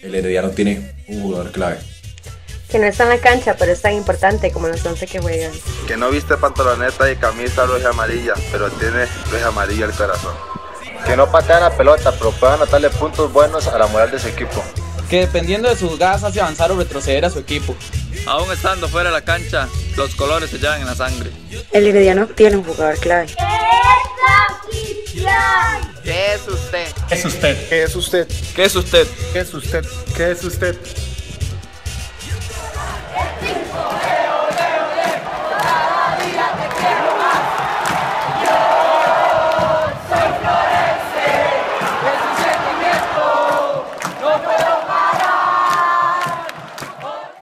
El Herediano tiene un jugador clave. Que no está en la cancha, pero es tan importante como los 11 que juegan. Que no viste pantaloneta y camisa roja y amarilla, pero tiene roja amarilla el corazón. Que no patea la pelota, pero puede anotarle puntos buenos a la moral de su equipo. Que dependiendo de sus jugadas hace avanzar o retroceder a su equipo. Aún estando fuera de la cancha, los colores se llevan en la sangre. El Herediano tiene un jugador clave. ¿Qué es usted? ¿Qué es usted? ¿Qué es usted? ¿Qué es usted? ¿Qué es usted? ¿Qué es usted?